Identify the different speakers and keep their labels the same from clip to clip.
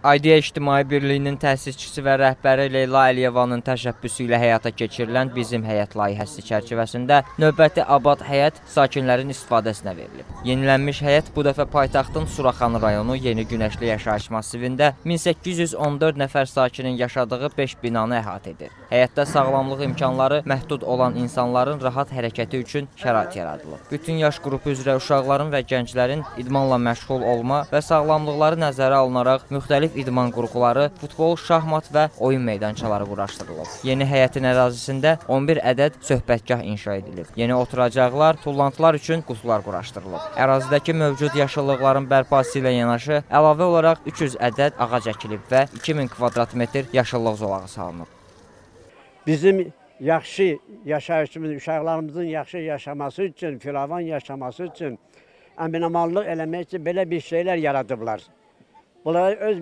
Speaker 1: Aidiyə İctimai Birliyinin təsisçisi və rəhbəri Leyla Əliyevanın təşəbbüsü ilə həyata keçirilən Bizim Həyət layihəsi çərçivəsində növbəti Abad həyət sakinlərin istifadəsinə verilib. Yenilənmiş həyət bu dəfə paytaxtın Suraxanı rayonu Yeni Günəşli yaşayış masivində 1814 nəfər sakinin yaşadığı 5 binanı əhatə edir. Həyətdə sağlamlıq imkanları məhdud olan insanların rahat hərəkəti üçün şərait yaradılıb. Bütün yaş qrupu üzrə uşaqların və gənclərin idmanla məşğul olma və sağlamlıqları nəzərə alınaraq müxtəlif idman qurğuları, futbol, şahmat və oyun meydançaları quraşdırılıb. Yeni həyətin ərazisində 11 ədəd söhbətgah inşa edilib. Yeni oturacaqlar, tullantılar üçün qutular quraşdırılıb. Ərazidəki mövcud yaşıllıqların bərpası ilə yanaşı əlavə olaraq 300 ədəd ağac əkilib və 2000 kvadrat metr yaşıllıq zolağı salınıb.
Speaker 2: Bizim yaxşı yaşayışımız, uşaqlarımızın yaxşı yaşaması üçün, firavan yaşaması üçün əminamanlıq eləmək üçün belə bir şeylər yaradıblar. Bunlar öz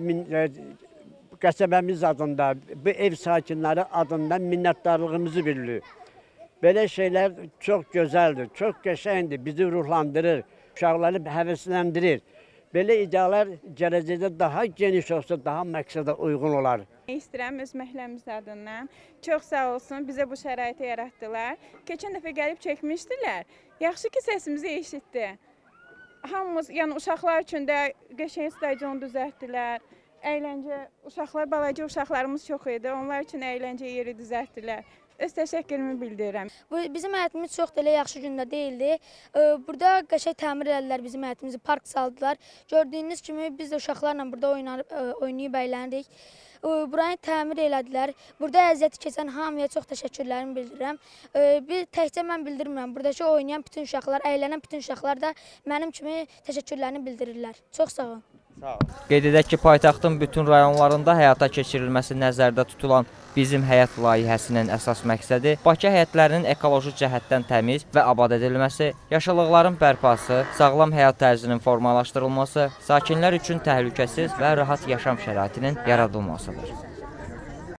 Speaker 2: qəsəbəmiz adında, bu ev sakinləri adında minnətdarlığımızı bildiririk. Belə şeylər çox gözəldir, çox qəşəngdir, bizi ruhlandırır, uşaqları həvəsləndirir. Belə idealar gələcəkdə daha geniş olsa, daha məqsədə uyğun olar.
Speaker 3: İstəyirəm öz məhəlləmiz adından. Çox sağ olsun, bizə bu şəraiti yaratdılar. Keçən dəfə gəlib çəkmişdilər. Yaxşı ki, səsimizi eşitdi. Hamımız, yəni uşaqlar üçün də qəşəng stadion düzəltdilər. Əyləncə, balaca uşaqlarımız çox idi. Onlar üçün əyləncə yeri düzəltdilər. Öz təşəkkürümü bildirirəm.
Speaker 4: Bizim həyətimiz çox da elə yaxşı gündə deyildi. Burada qəşəng təmir elədilər bizim həyətimizi, park saldılar. Gördüyünüz kimi biz də uşaqlarla burada oynayıb əyləndik. Buranı təmir elədilər. Burada əziyyəti keçən hamıya çox təşəkkürlərimi bildirirəm. Təkcə mən bildirmirəm. Buradakı oynayan bütün uşaqlar, əylənən bütün uşaqlar da mənim kimi təşəkkürlərini bildirirlər. Çox sağ olun.
Speaker 1: Qeyd edək ki, paytaxtın bütün rayonlarında həyata keçirilməsi nəzərdə tutulan Bizim Həyət layihəsinin əsas məqsədi Bakı həyətlərinin ekoloji cəhətdən təmiz və abad edilməsi, yaşıllıqların bərpası, sağlam həyat tərzinin formalaşdırılması, sakinlər üçün təhlükəsiz və rahat yaşam şəraitinin yaradılmasıdır.